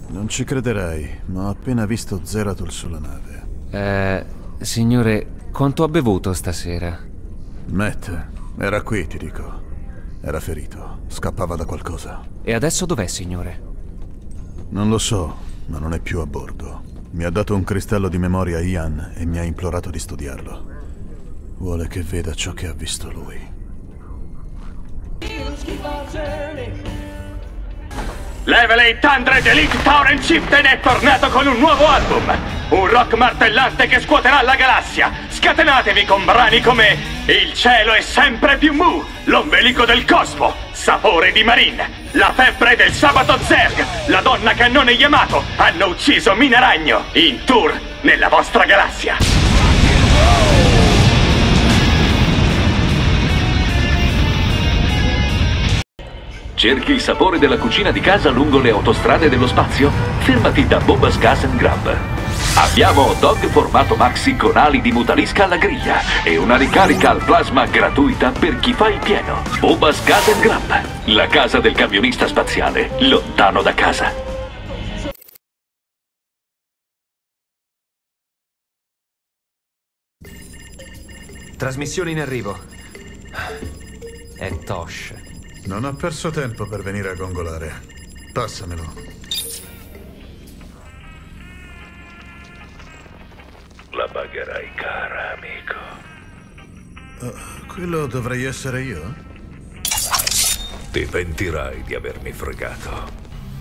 Non ci crederai, ma ho appena visto Zeratul sulla nave. Signore, quanto ha bevuto stasera? Matt, era qui, ti dico. Era ferito, scappava da qualcosa. E adesso dov'è, signore? Non lo so, ma non è più a bordo. Mi ha dato un cristallo di memoria a Ian e mi ha implorato di studiarlo. Vuole che veda ciò che ha visto lui. Level 800 Elite Tauren Chieftain è tornato con un nuovo album. Un rock martellante che scuoterà la galassia. Scatenatevi con brani come Il cielo è sempre più mu, L'ombelico del cosmo, Sapore di Marine, La febbre del sabato Zerg, La donna cannone Yamato hanno ucciso Mina Ragno, in tour nella vostra galassia. Cerchi il sapore della cucina di casa lungo le autostrade dello spazio? Fermati da Bubba's Gas and Grub. Abbiamo hot dog formato maxi con ali di mutalisca alla griglia e una ricarica al plasma gratuita per chi fa il pieno. Bubba's Gas and Grub, la casa del camionista spaziale, lontano da casa. Trasmissione in arrivo. È Tosh. Non ho perso tempo per venire a gongolare. Passamelo. La pagherai cara, amico. Quello dovrei essere io? Ti pentirai di avermi fregato.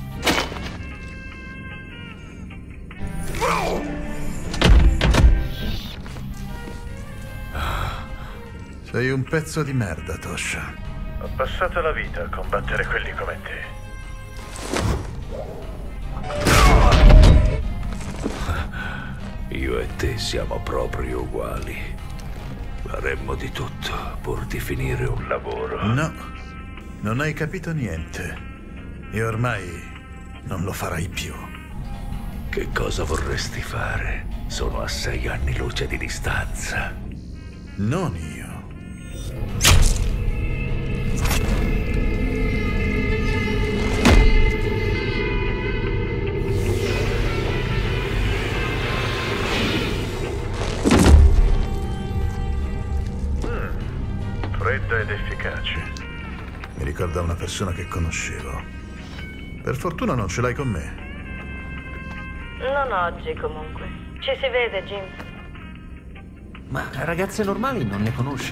Sei un pezzo di merda, Tosh. Ho passato la vita a combattere quelli come te. Io e te siamo proprio uguali. Faremmo di tutto pur di finire un lavoro. No, non hai capito niente. E ormai non lo farai più. Che cosa vorresti fare? Sono a 6 anni luce di distanza. Non io. Fredda ed efficace. Mi ricorda una persona che conoscevo. Per fortuna non ce l'hai con me. Non oggi, comunque. Ci si vede, Jim. Ma ragazze normali non ne conosce.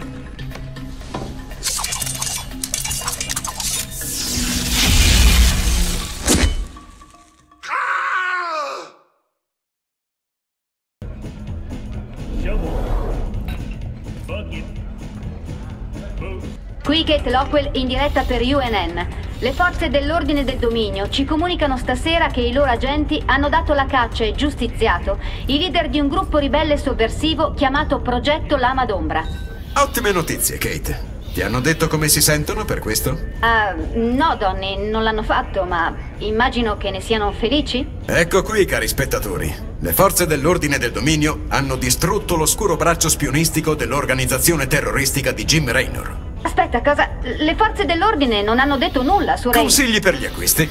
Qui Kate Lockwell in diretta per UNN. Le forze dell'Ordine del Dominio ci comunicano stasera che i loro agenti hanno dato la caccia e giustiziato i leader di un gruppo ribelle sovversivo chiamato Progetto Lama d'Ombra. Ottime notizie, Kate. Ti hanno detto come si sentono per questo? No, Donny, non l'hanno fatto, ma immagino che ne siano felici? Ecco qui, cari spettatori. Le forze dell'Ordine del Dominio hanno distrutto l'oscuro braccio spionistico dell'organizzazione terroristica di Jim Raynor. Aspetta, cosa? Le forze dell'ordine non hanno detto nulla su Raynor. Consigli per gli acquisti.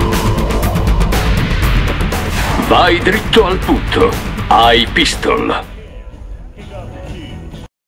Vai dritto al punto. Hai Pistol.